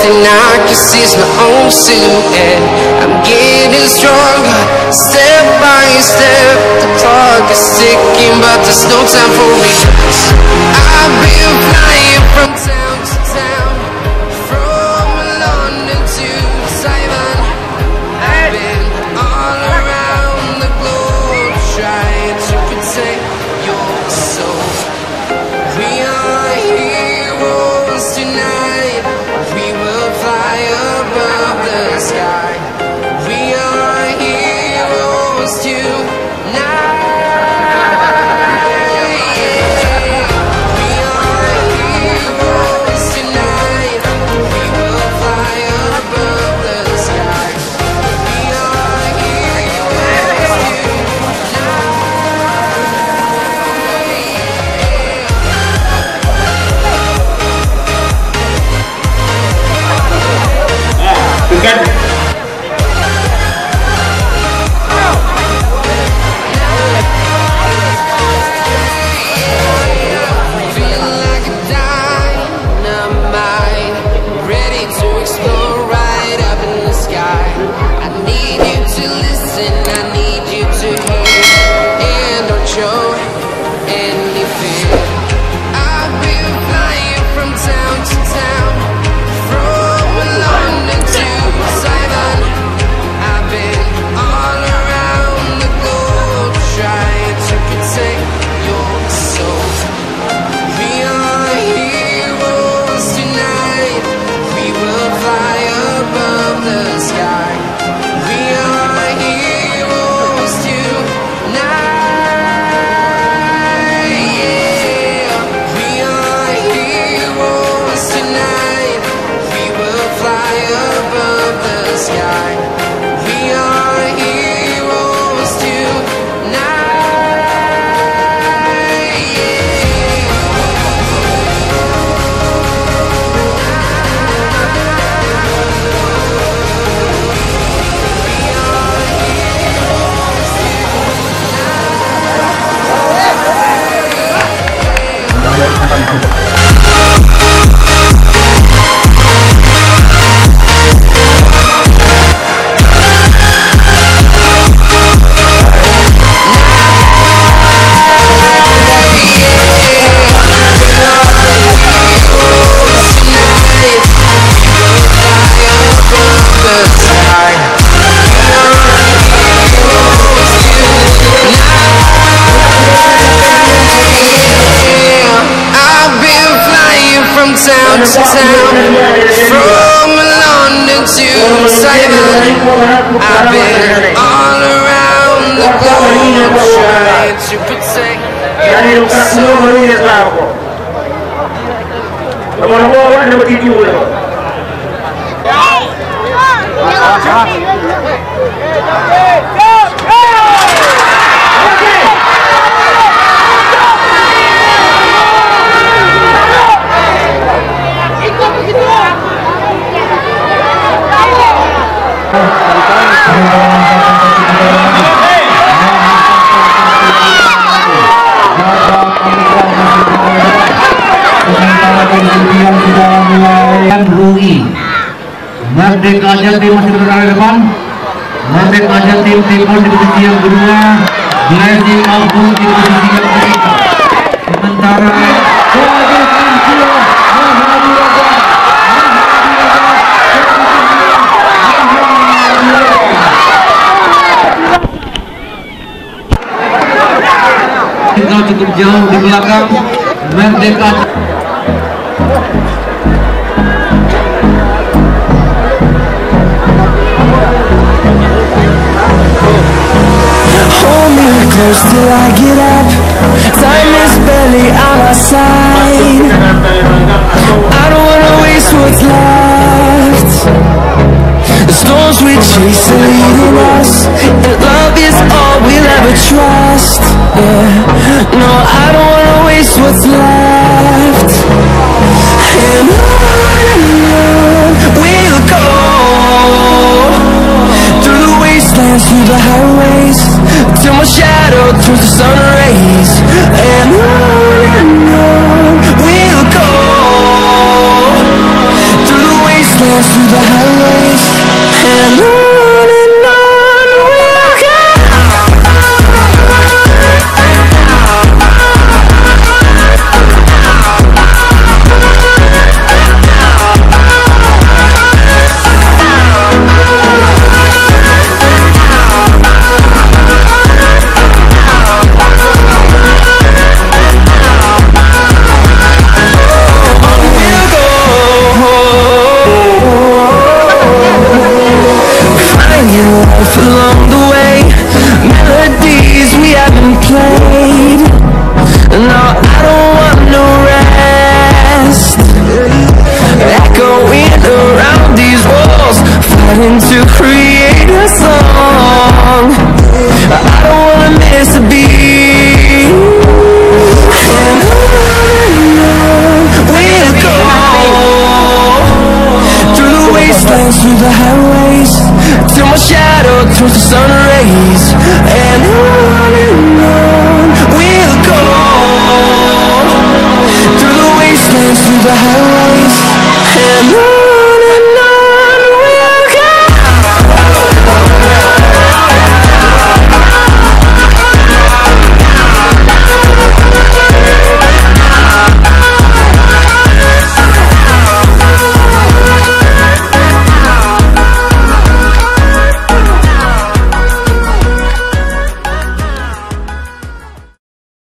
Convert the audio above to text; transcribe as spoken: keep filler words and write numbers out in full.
thing I can see is my own silhouette. I'm getting stronger, step by step. The clock is ticking, but there's no time for me. I've been flying from town to town, from London to Taiwan. I've been all around the globe, trying to protect your soul. We are heroes tonight. We will fly above the sky. We are heroes tonight. Town to town, from London to Taiwan. I've been all around the globe, trying to protect your soul. Merdeka Jatim masih berada di depan. Merdeka Jatim Timur di posisi yang kedua, Blessing Agung di posisi yang ketiga. Sementara tinggal cukup jauh di belakang Merdeka. Close till I get up. Time is barely on our side. I don't wanna waste what's left. The storms we chase are leading us, and love is all we'll ever trust. Yeah. No, I don't wanna waste what's left. And on and on we'll go, through the wastelands, through the highways, till my shadow turns to sun rays. And on and on we'll go, through the wastelands. dance through the highway.